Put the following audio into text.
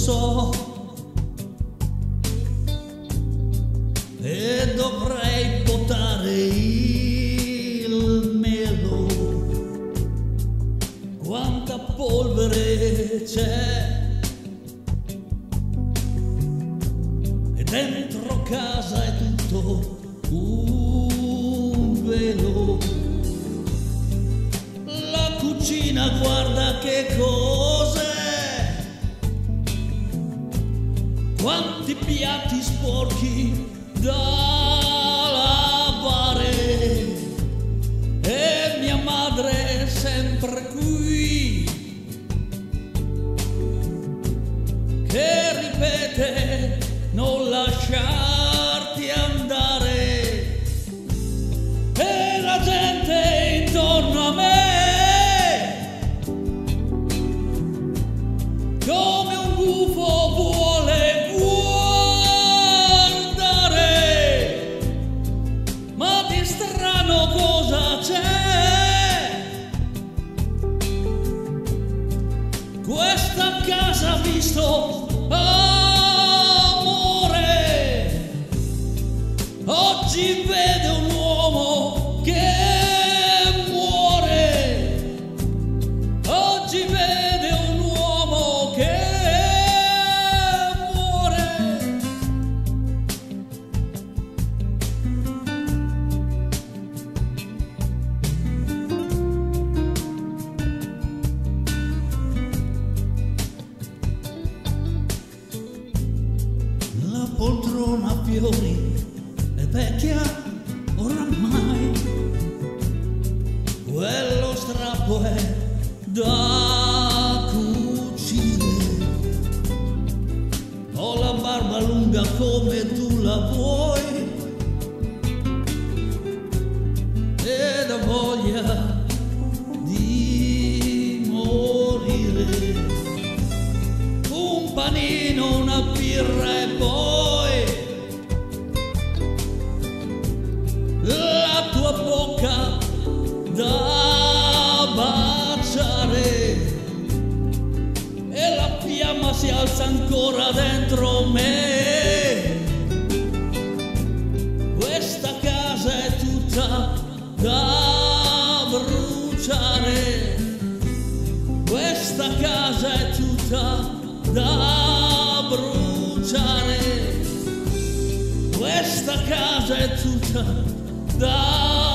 so, e dovrei potare il melo. Quanta polvere c'è, e dentro casa è tutto un velo. La cucina guarda che cos'è, quanti piatti sporchi da lavare, e mia madre è sempre qui che ripete non lasciarti andare, e la gente intorno a me come un gufo vuole guardare. Ma di strano cosa c'è? Questa casa ha visto amore, oggi vede un uomo che muore, oggi vede un uomo che muore. La poltrona a fiori è vecchia oramai, quello strappo è da cucire. Ho la barba lunga come tu la vuoi, ed ho voglia di morire. Un panino, una birra e poi la tua bocca da baciare, e la fiamma si alza ancora dentro me. Questa casa è tutta da bruciare, questa casa è tutta da bruciare, questa casa è tutta da